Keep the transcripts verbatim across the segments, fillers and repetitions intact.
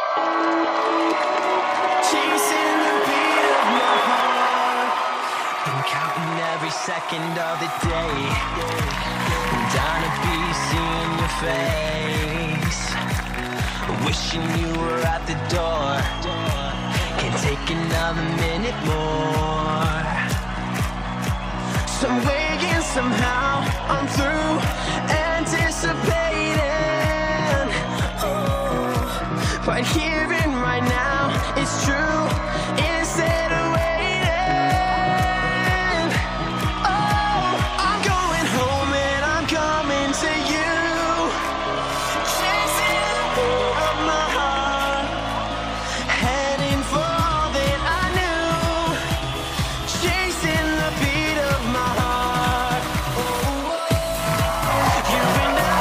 Chasing the beat of my heart. I'm counting every second of the day. I'm dying to be seeing your face. Wishing you were at the door. Can't take another minute more. Some way and somehow I'm through anticipating. Oh, right here and right now, it's true. Instead of waiting, oh, I'm going home and I'm coming to you. Chasing the beat of my heart, heading for all that I knew. Chasing the beat of my heart. Oh, you and I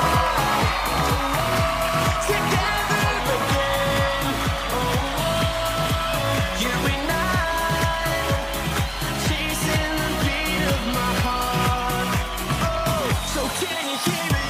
together again. Oh, you and I chasing the beat of my heart. Oh, so can you hear it?